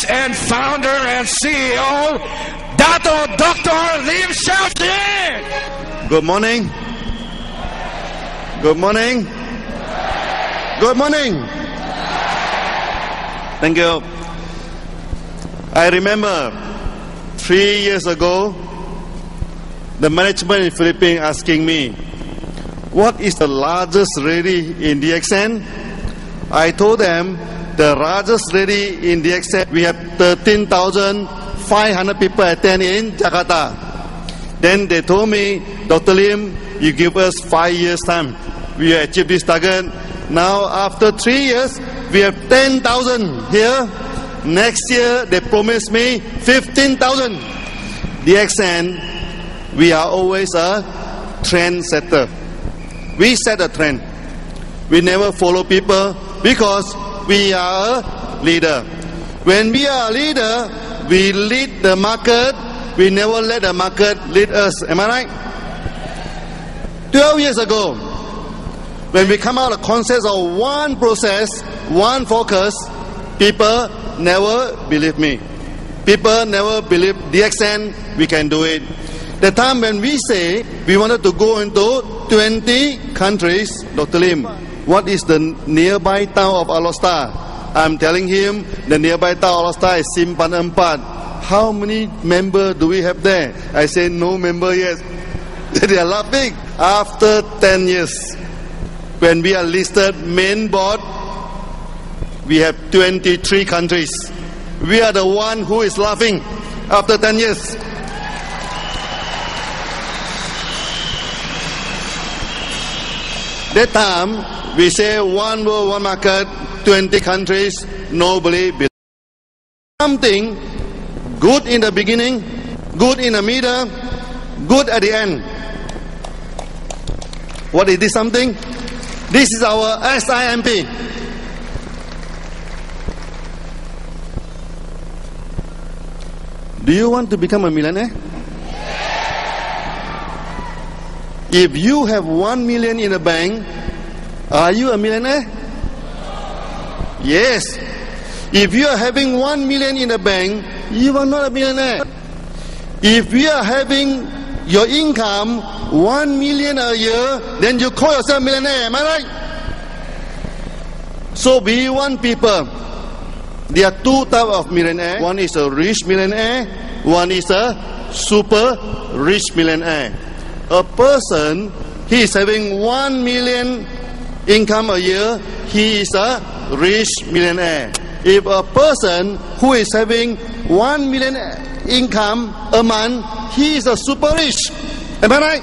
and founder and CEO, Dato Dr. Lim Xiaoqi. Good morning. Good morning. Good morning. Thank you. I remember 3 years ago, the management in Philippines asking me, what is the largest rally in DXN? I told them, the largest rally in DXN, we have 13,500 people attend in Jakarta. Then they told me, Dr. Lim, you give us 5 years time. We will achieve this target. Now, after 3 years, we have 10,000 here. Next year, they promised me 15,000. DXN, we are always a trendsetter. We set a trend. We never follow people because we are a leader. When we are a leader, we lead the market. We never let the market lead us. Am I right? 12 years ago, when we come out of the concept of one process, one focus, people never believe me. People never believe DXN, we can do it. The time when we say we wanted to go into 20 countries, Dr. Lim, what is the nearby town of Alor? I'm telling him the nearby town of Alor is Simpan Empat. How many members do we have there? I say no member yet. They are laughing. After 10 years, when we are listed main board, we have 23 countries. We are the one who is laughing after 10 years. That time, we say one world, one market, 20 countries, nobody believes. Something good in the beginning, good in the middle, good at the end. What is this something? This is our SIMP. Do you want to become a millionaire? If you have 1 million in the bank, are you a millionaire? Yes. If you are having 1 million in the bank, you are not a millionaire. If you are having your income 1 million a year, then you call yourself a millionaire. Am I right? So we want people. There are two types of millionaire. One is a rich millionaire. One is a super rich millionaire. A person, he is having 1 million income a year, he is a rich millionaire. If a person who is having 1 million income a month, he is a super rich. Am I right?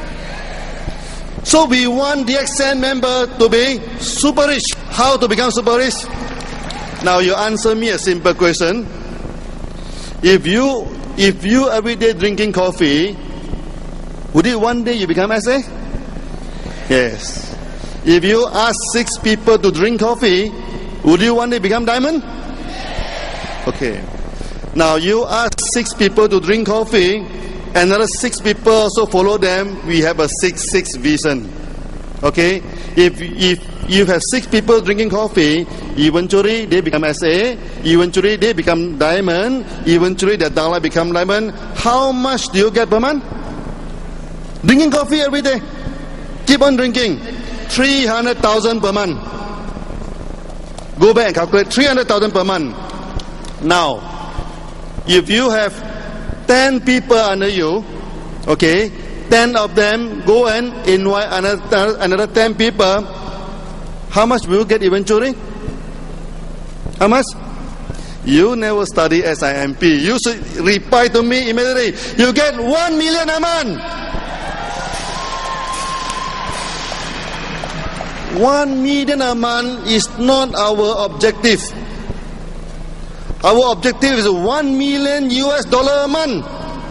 So we want the DXN member to be super rich. How to become super rich? Now you answer me a simple question. If you every day drinking coffee, would it one day you become SA? Yes. If you ask 6 people to drink coffee, would you one day become diamond? Okay. Now you ask 6 people to drink coffee, another 6 people also follow them. We have a 6-6 vision. Okay. If you have 6 people drinking coffee, eventually they become SA, eventually they become diamond, eventually the dollar become diamond. How much do you get per month? Drinking coffee every day. Keep on drinking. 300,000 per month. Go back and calculate 300,000 per month. Now, if you have 10 people under you, okay, 10 of them go and invite another 10 people, how much will you get eventually? How much? You never study SIMP. You should reply to me immediately. You get 1 million a month. 1 million a month is not our objective. Our objective is $1 million a month.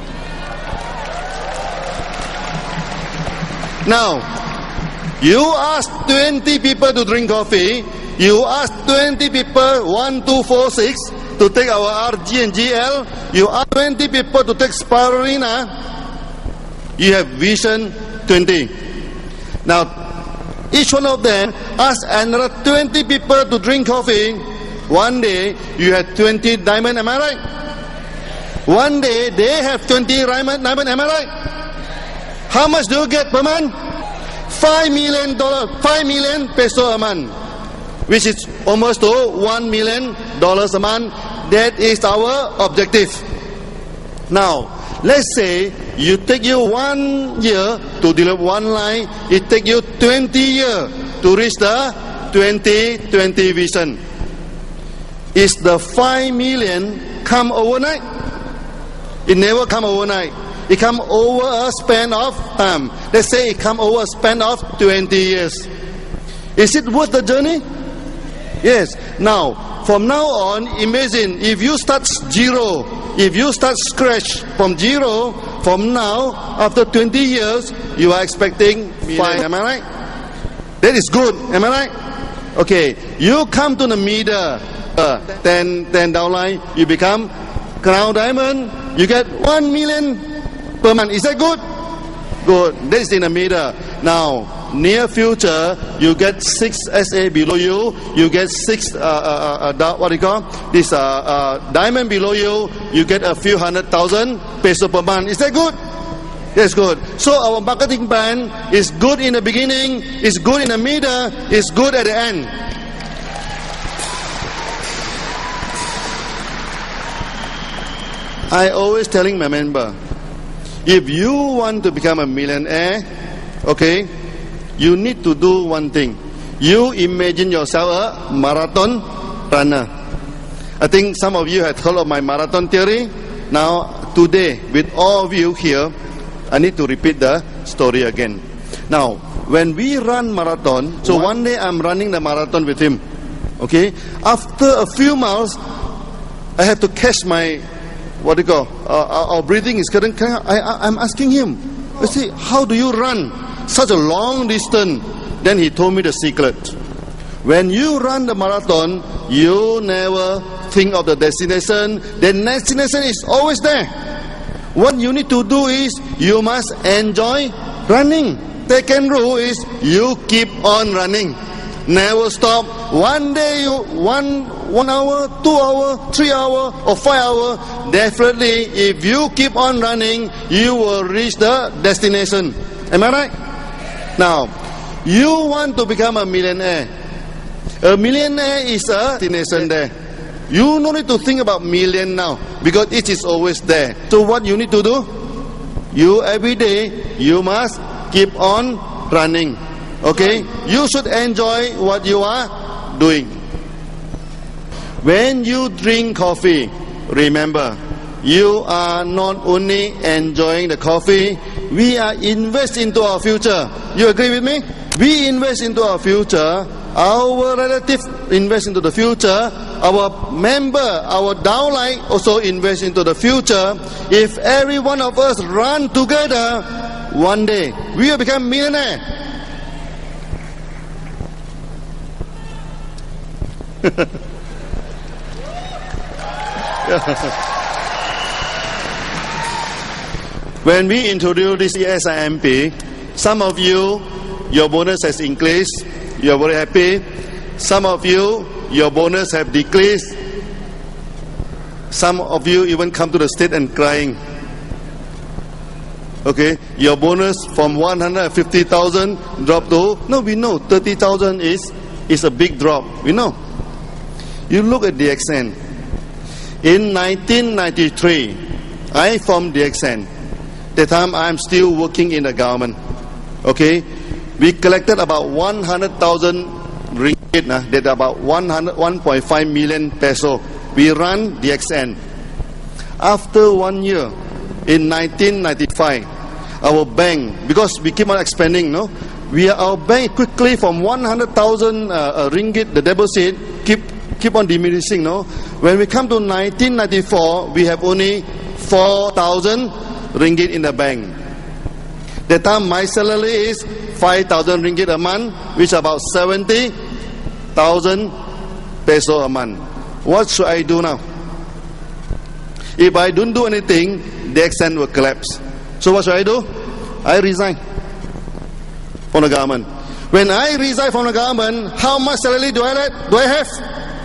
Now, you ask 20 people to drink coffee. You ask 20 people, 1, 2, 4, 6, to take our RG and GL. You ask 20 people to take Spirulina. You have Vision 20. Now, each one of them ask another 20 people to drink coffee. one day you had 20 diamond, am I right? One day they have 20 diamond, am I right? How much do you get per month? $5 million, 5 million peso a month, which is almost to $1 million a month. That is our objective. Now, let's say you take you 1 year to develop one line, it take you 20 years to reach the 2020 vision. Is the 5 million come overnight? It never come overnight. It come over a span of time. Let's say it come over a span of 20 years. Is it worth the journey? Yes. Now, from now on, imagine if you start zero, if you start scratch from zero, from now, after 20 years, you are expecting 5. Am I right? That is good. Am I right? Okay. You come to the middle, 10 downline, you become crown diamond, you get 1 million per month. Is that good? Good. That is in the middle. Now, near future, you get 6 SA below you, you get 6 what do you call this diamond below you get a few 100,000 peso per month. Is that good? Yes, good. So our marketing plan is good in the beginning, is good in the middle, is good at the end. I always telling my member, if you want to become a millionaire, okay, you need to do one thing. You imagine yourself a marathon runner. I think some of you have heard of my marathon theory. Now, today, with all of you here, I need to repeat the story again. Now, when we run marathon, so one day I'm running the marathon with him. Okay, after a few miles, I have to catch my, what do you call, our breathing is getting. I'm asking him, I say, how do you run such a long distance? Then he told me the secret. When you run the marathon, you never think of the destination. The destination is always there. What you need to do is you must enjoy running. Second rule is you keep on running. Never stop. One day, 1 hour, 2 hours, 3 hours, or 5 hours. Definitely, if you keep on running, you will reach the destination. Am I right? Now, you want to become a millionaire. A millionaire is a destination there. You don't need to think about million now, because it is always there. So what you need to do? You every day, you must keep on running. Okay? You should enjoy what you are doing. When you drink coffee, remember, you are not only enjoying the coffee, we are investing into our future. You agree with me? We invest into our future, our relative invest into the future, our member, our downline also invest into the future. If every one of us run together, one day we will become millionaire. When we introduce this SIMP, some of you, your bonus has increased. You are very happy. Some of you, your bonus have decreased. Some of you even come to the state and crying. Okay, your bonus from 150,000 drop to, no, we know 30,000 is a big drop. We know. You look at DXN. In 1993, I formed DXN. That time I'm still working in the government. Okay, we collected about 100,000 ringgit. That's about 1.5 million peso. We run DXN. After 1 year, in 1995, our bank, because we keep on expanding, no, our bank quickly from 100,000 ringgit, the deposit keep on diminishing, no. When we come to 1994, we have only 4,000 ringgit in the bank. That time my salary is 5,000 ringgit a month, which is about 70,000 peso a month. What should I do now? If I don't do anything, the DXN will collapse. So what should I do? I resign from the government. When I resign from the government, how much salary do I have?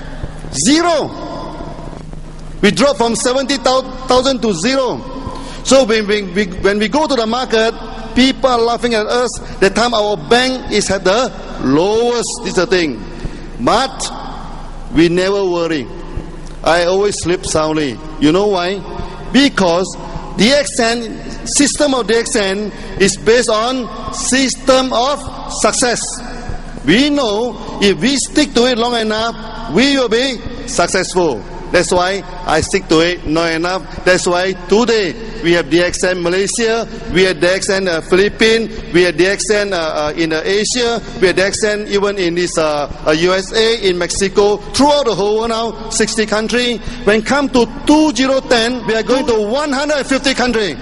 Zero. We dropped from 70,000 to zero. So when we go to the market, people are laughing at us. The time our bank is at the lowest, is the thing. But we never worry. I always sleep soundly. You know why? Because DXN, system of DXN is based on system of success. We know if we stick to it long enough, we will be successful. That's why I stick to it long enough. That's why today we have DXN Malaysia, we have DXN Philippines, we have DXN in Asia, we have DXN even in this USA, in Mexico, throughout the whole world now, 60 countries. When come to 2010, we are going to 150 countries.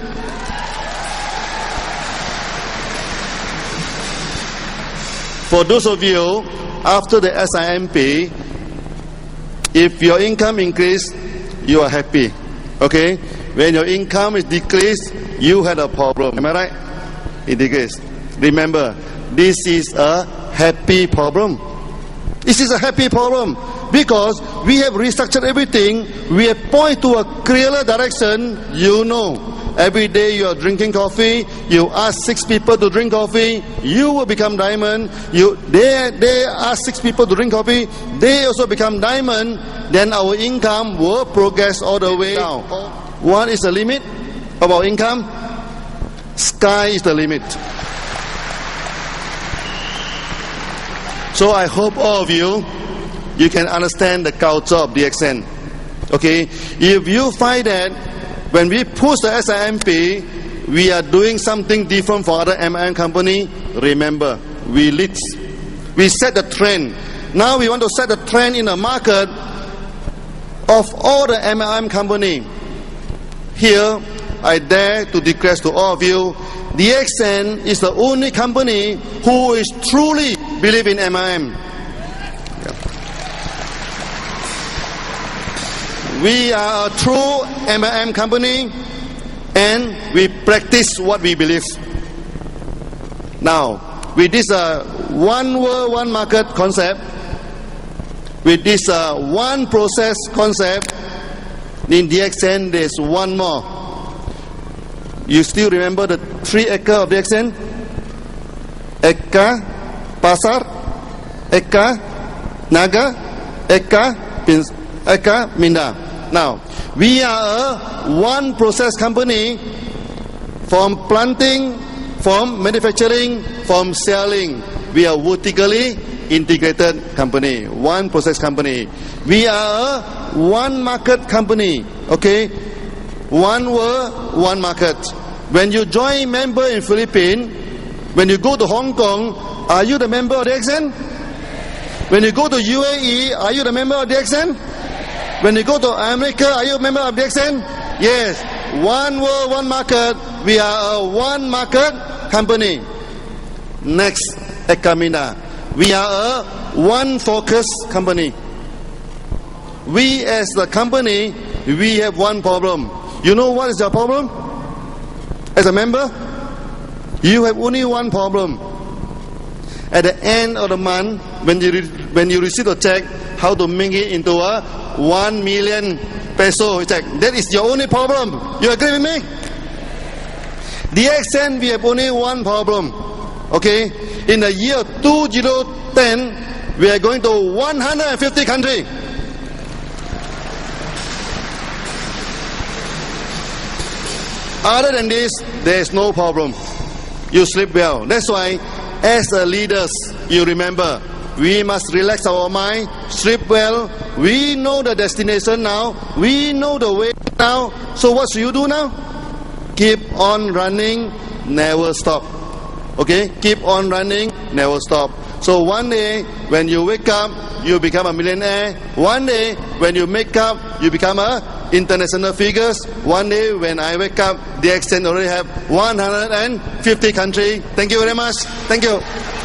For those of you after the SIMP, if your income increase, you are happy. Okay? When your income is decreased, you had a problem. Am I right? It decreased. Remember, this is a happy problem. This is a happy problem because we have restructured everything. We have pointed to a clearer direction. You know, every day you are drinking coffee. You ask 6 people to drink coffee, you will become diamond. They ask 6 people to drink coffee, they also become diamond. Then our income will progress all the way down. What is the limit of our income? Sky is the limit. So I hope all of you can understand the culture of DXN. Okay? If you find that when we push the SIMP, we are doing something different for other MLM company, remember, we lead. We set the trend. Now we want to set the trend in the market of all the MLM company. Here, I dare to declare to all of you, DXN is the only company who is truly believe in MLM. We are a true MLM company and we practice what we believe. Now, with this one world, one market concept, with this one process concept, in DXN there's one more. You still remember the 3 acre of DXN? Eka, Pasar, Eka, Naga, Eka, Minda. Now, we are a one process company from planting, from manufacturing, from selling. We are vertically integrated company, one process company. We are a one market company, okay? One world, one market. When you join member in Philippines, when you go to Hong Kong, are you the member of DXN? When you go to UAE, are you the member of DXN? When you go to America, are you a member of DXN? Yes. One world, one market. We are a one market company. Next, Ekamina. We are a one focus company. We as the company, we have one problem. You know what is your problem? As a member, you have only one problem. At the end of the month, when you receive a check, how to make it into a 1 million peso check. That is your only problem. You agree with me? DXN, we have only one problem. Okay? In the year 2010, we are going to 150 countries. Other than this, there is no problem. You sleep well. That's why, as the leaders, you remember, we must relax our mind, sleep well. We know the destination now. We know the way now. So what should you do now? Keep on running, never stop. Okay? Keep on running, never stop. So one day, when you wake up, you become a millionaire. One day, when you make up, you become a international figures. One day, when I wake up, DXN already have 150 countries. Thank you very much. Thank you.